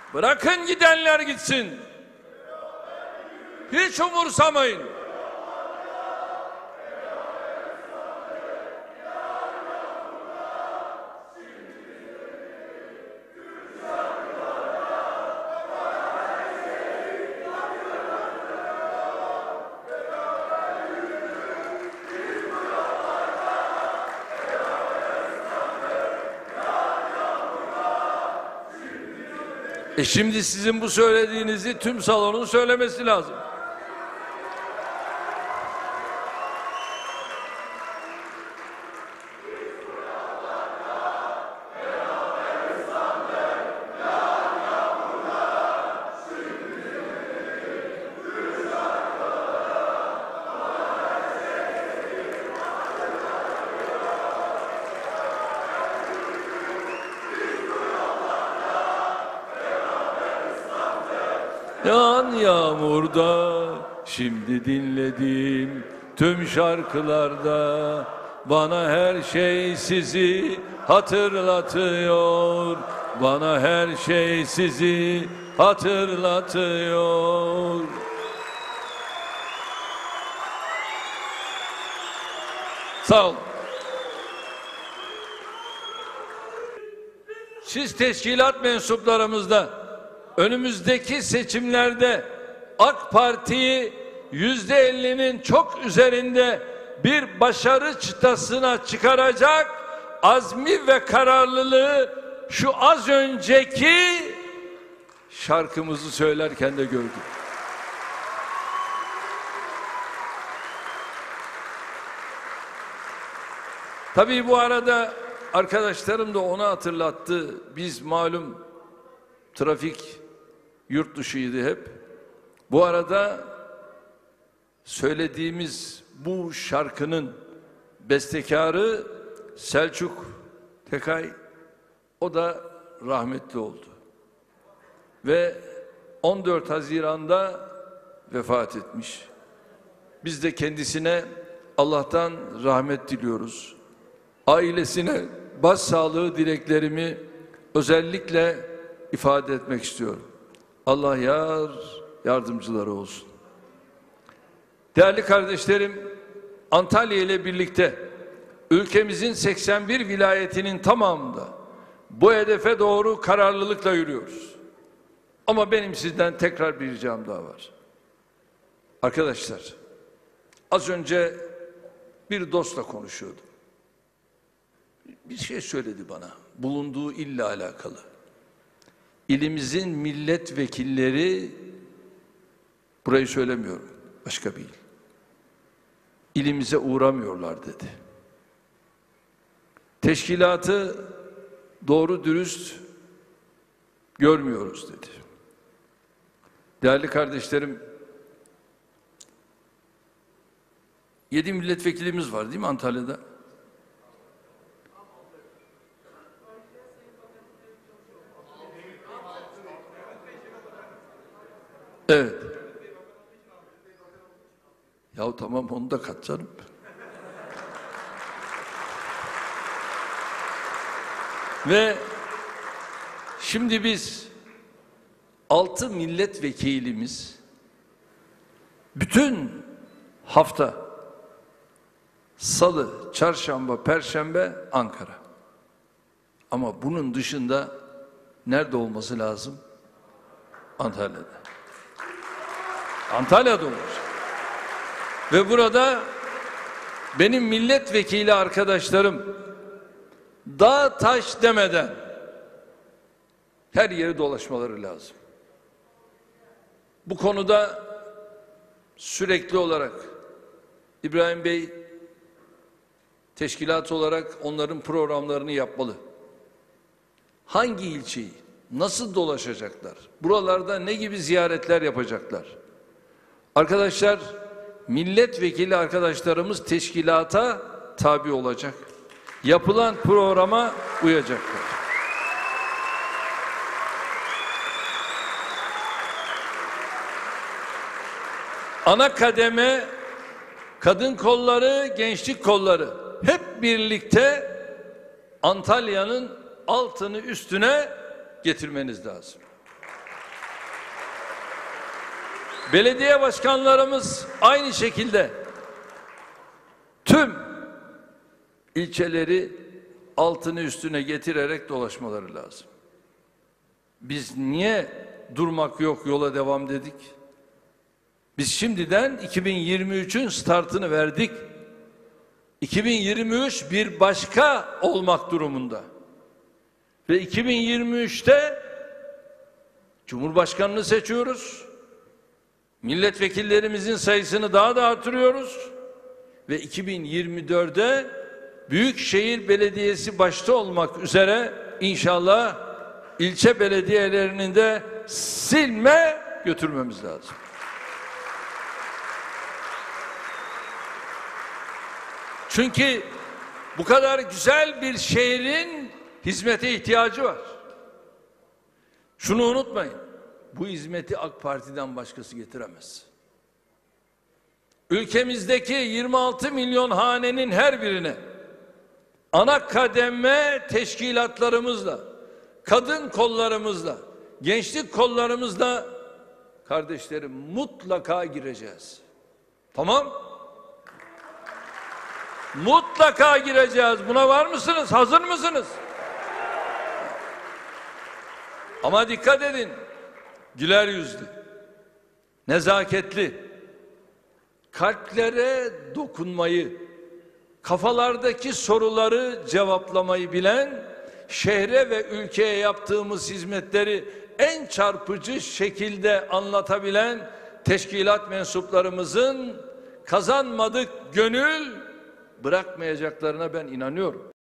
Bırakın gidenler gitsin. Hiç umursamayın. Şimdi sizin bu söylediğinizi tüm salonun söylemesi lazım. Yağan yağmurda, şimdi dinledim tüm şarkılarda, bana her şey sizi hatırlatıyor, bana her şey sizi hatırlatıyor. Sağ olun. Siz teşkilat mensuplarımızda önümüzdeki seçimlerde AK Parti'yi %50'nin çok üzerinde bir başarı çıtasına çıkaracak azmi ve kararlılığı şu az önceki şarkımızı söylerken de gördüm. Tabii bu arada arkadaşlarım da onu hatırlattı. Biz malum trafik yurt dışıydı hep. Bu arada söylediğimiz bu şarkının bestekarı Selçuk Tekay, o da rahmetli oldu. Ve 14 Haziran'da vefat etmiş. Biz de kendisine Allah'tan rahmet diliyoruz. Ailesine başsağlığı dileklerimi özellikle ifade etmek istiyorum. Allah yardımcıları olsun. Değerli kardeşlerim, Antalya ile birlikte ülkemizin 81 vilayetinin tamamında bu hedefe doğru kararlılıkla yürüyoruz. Ama benim sizden tekrar bir ricam daha var. Arkadaşlar, az önce bir dostla konuşuyordum. Bir şey söyledi bana, bulunduğu ille alakalı. İlimizin milletvekilleri, burayı söylemiyorum, başka bir il, ilimize uğramıyorlar dedi. Teşkilatı doğru dürüst görmüyoruz dedi. Değerli kardeşlerim, 7 milletvekilimiz var değil mi Antalya'da? Evet. Yahu tamam, onu da kat canım. Ve şimdi biz 6 milletvekilimiz bütün hafta Salı, Çarşamba, Perşembe Ankara. Ama bunun dışında nerede olması lazım? Antalya'da. Antalya'da olacak. Ve burada benim milletvekili arkadaşlarım dağ taş demeden her yeri dolaşmaları lazım. Bu konuda sürekli olarak İbrahim Bey teşkilat olarak onların programlarını yapmalı. Hangi ilçeyi nasıl dolaşacaklar? Buralarda ne gibi ziyaretler yapacaklar? Arkadaşlar, milletvekili arkadaşlarımız teşkilata tabi olacak. Yapılan programa uyacaklar. Ana kademe kadın kolları, gençlik kolları hep birlikte Antalya'nın altını üstüne getirmeniz lazım. Belediye başkanlarımız aynı şekilde tüm ilçeleri altını üstüne getirerek dolaşmaları lazım. Biz niye durmak yok, yola devam dedik? Biz şimdiden 2023'ün startını verdik. 2023 bir başka olmak durumunda. Ve 2023'te Cumhurbaşkanını seçiyoruz. Milletvekillerimizin sayısını daha da artırıyoruz. Ve 2024'de Büyükşehir Belediyesi başta olmak üzere inşallah ilçe belediyelerinin de silme götürmemiz lazım. Çünkü bu kadar güzel bir şehrin hizmete ihtiyacı var. Şunu unutmayın. Bu hizmeti AK Parti'den başkası getiremez. Ülkemizdeki 26 milyon hanenin her birine ana kademe teşkilatlarımızla, kadın kollarımızla, gençlik kollarımızla kardeşlerim mutlaka gireceğiz. Tamam? Mutlaka gireceğiz. Buna var mısınız? Hazır mısınız? Ama dikkat edin. Güler yüzlü, nezaketli, kalplere dokunmayı, kafalardaki soruları cevaplamayı bilen, şehre ve ülkeye yaptığımız hizmetleri en çarpıcı şekilde anlatabilen teşkilat mensuplarımızın kazanmadık gönül bırakmayacaklarına ben inanıyorum.